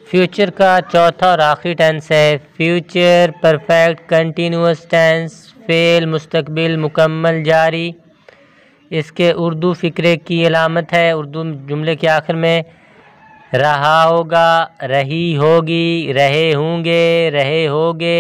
Future का चौथा और आखिरी टेंस है फ्यूचर परफेक्ट कंटिन्यूअस टेंस, फेल मुस्तकबिल मुकम्मल जारी। इसके उर्दू फ़िक्रे की अलामत है। उर्दू जुमले के आखिर में रहा होगा, रही होगी, रहे होंगे, रहे होगे,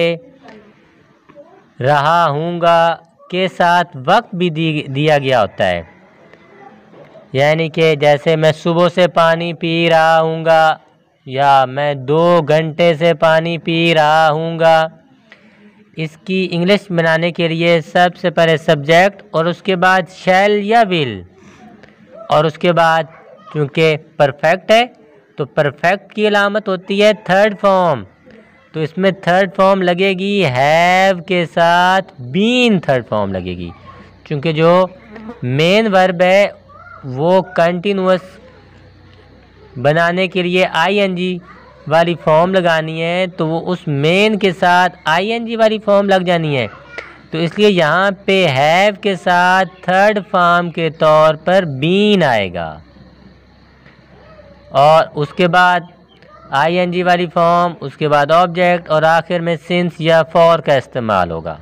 रहा हूँगा के साथ वक्त भी दिया गया होता है। यानी कि जैसे मैं सुबह से पानी पी रहा हूँगा या मैं 2 घंटे से पानी पी रहा हूँगा। इसकी इंग्लिश बनाने के लिए सबसे पहले सब्जेक्ट और उसके बाद शैल या विल और उसके बाद चूँकि परफेक्ट है तो परफेक्ट की अलामत होती है थर्ड फॉर्म। तो इसमें थर्ड फॉर्म लगेगी हैव के साथ बीन थर्ड फॉर्म लगेगी। चूँकि जो मेन वर्ब है वो कंटिन्यूअस बनाने के लिए आईएनजी वाली फॉर्म लगानी है तो वो उस मेन के साथ आईएनजी वाली फॉर्म लग जानी है। तो इसलिए यहाँ पे हैव के साथ थर्ड फॉर्म के तौर पर बीन आएगा और उसके बाद आईएनजी वाली फॉर्म, उसके बाद ऑब्जेक्ट और आखिर में सिंस या फॉर का इस्तेमाल होगा।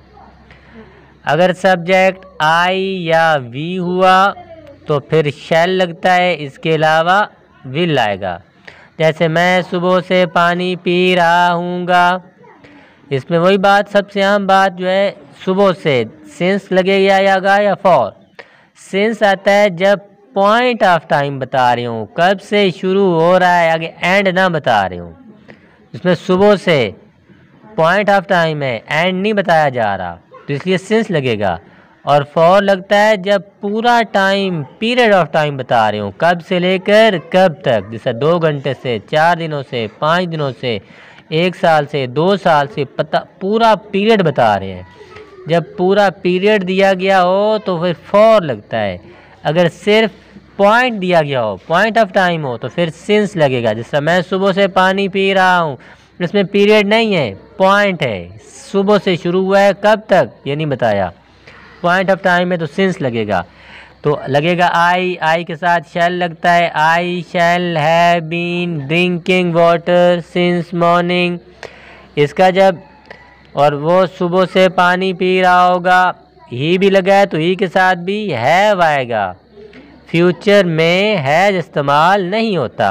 अगर सब्जेक्ट आई या वी हुआ तो फिर शैल लगता है, इसके अलावा विल आएगा। जैसे मैं सुबह से पानी पी रहा हूँगा, इसमें वही बात सबसे अहम बात जो है सुबह से सिंस लगेगा या फॉर। सिंस आता है जब पॉइंट ऑफ टाइम बता रही हूँ, कब से शुरू हो रहा है, आगे एंड ना बता रही हूँ। इसमें सुबह से पॉइंट ऑफ टाइम है, एंड नहीं बताया जा रहा, तो इसलिए सिंस लगेगा। और फॉर लगता है जब पूरा टाइम पीरियड ऑफ टाइम बता रही हूँ, कब से लेकर कब तक, जैसे 2 घंटे से, 4 दिनों से, 5 दिनों से, 1 साल से, 2 साल से, पूरा पीरियड बता रहे हैं। जब पूरा पीरियड दिया गया हो तो फिर फॉर लगता है। अगर सिर्फ पॉइंट दिया गया हो, पॉइंट ऑफ टाइम हो, तो फिर सिंस लगेगा। जैसे मैं सुबह से पानी पी रहा हूँ, इसमें पीरियड नहीं है, पॉइंट है, सुबह से शुरू हुआ है, कब तक ये नहीं बताया, पॉइंट ऑफ टाइम में तो सिंस लगेगा। तो लगेगा आई के साथ शैल लगता है, I shall have been drinking water since morning. इसका जब और वो सुबह से पानी पी रहा होगा, ही भी लगा है तो ही के साथ भी हैव आएगा। फ्यूचर में हैज इस्तेमाल नहीं होता,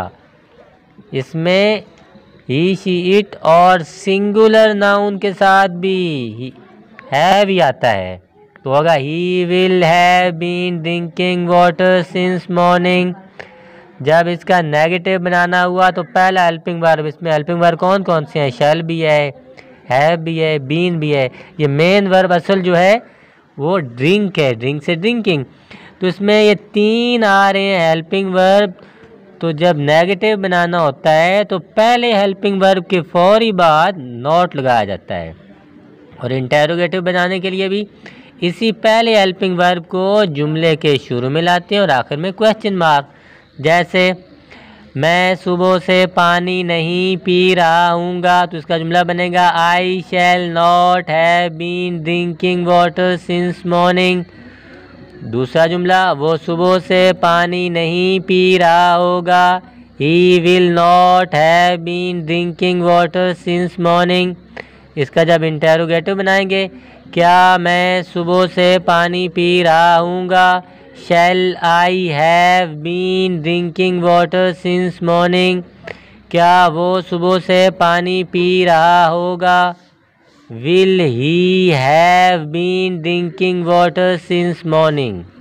इसमें ही शी इट और सिंगुलर नाउन के साथ भी हैव ही आता है। तो होगा he will have been drinking water since morning. जब इसका नेगेटिव बनाना हुआ तो पहला हेल्पिंग वर्ब, इसमें हेल्पिंग वर्ब कौन कौन से हैं, शैल भी है, हैव भी है, बीन भी है। ये मेन वर्ब असल जो है वो ड्रिंक है, ड्रिंक से ड्रिंकिंग। तो इसमें ये 3 आ रहे हैं हेल्पिंग वर्ब। तो जब नेगेटिव बनाना होता है तो पहले हेल्पिंग वर्ब के फौरी बाद नॉट लगाया जाता है, और इंटेरोगेटिव बनाने के लिए भी इसी पहले हेल्पिंग वर्ब को जुमले के शुरू में लाते हैं और आखिर में क्वेश्चन मार्क। जैसे मैं सुबह से पानी नहीं पी रहा हूँगा, तो इसका जुमला बनेगा I shall not have been drinking water since morning. दूसरा जुमला, वो सुबह से पानी नहीं पी रहा होगा, he will not have been drinking water since morning. इसका जब इंटेरोगेटिव बनाएंगे, क्या मैं सुबह से पानी पी रहा हूँगा, shall I have been drinking water since morning. क्या वो सुबह से पानी पी रहा होगा, will he have been drinking water since morning.